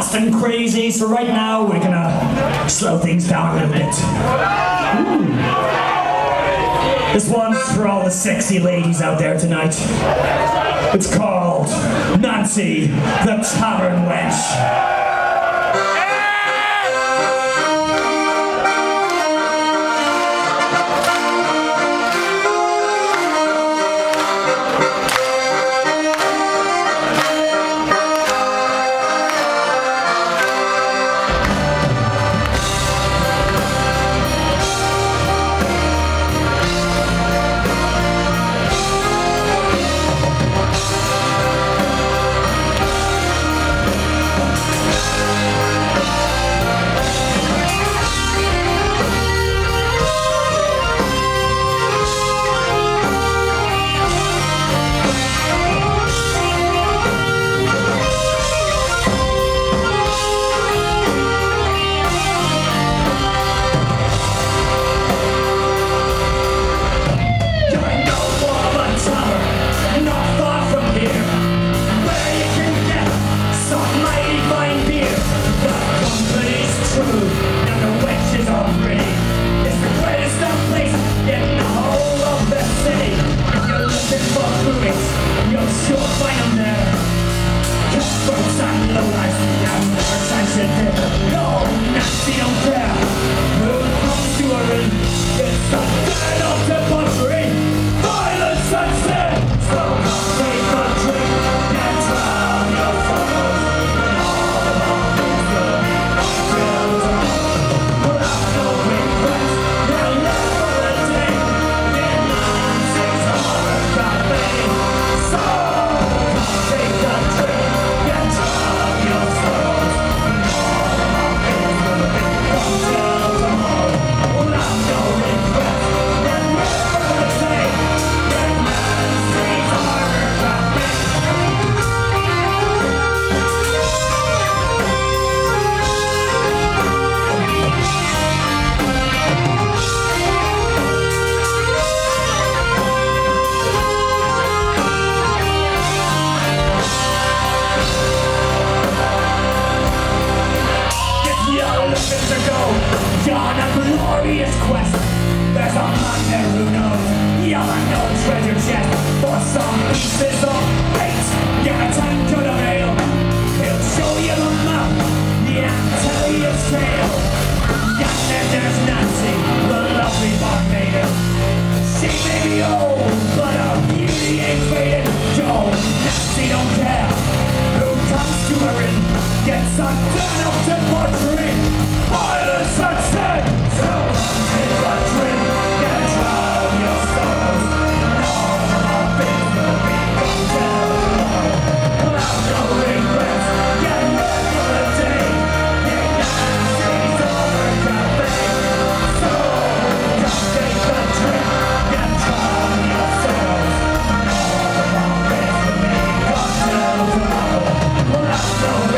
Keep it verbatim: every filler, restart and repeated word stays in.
fast and crazy, so right now we're gonna slow things down a little bit. Ooh. This one's for all the sexy ladies out there tonight. It's called Nancy the Tavern Wench. On a glorious quest, there's a man there who knows you'll have no treasure chest for some pieces of hate. Get a tankard of ale, he'll show you the map, and tell you his tale. And then there's Nancy, the lovely barmaid. She may be old, but her beauty ain't faded. Joe, Nancy don't care who comes to her inn, gets a turn up to portrait. Violence and sin, so is a dream. Get drown your sorrows, and all of our things will be gone till tomorrow. Without no regrets, get ready for the day. Get Nancy's over cafe. So just take the drink, get drown your sorrows, and all of our things will be gone till tomorrow. Without no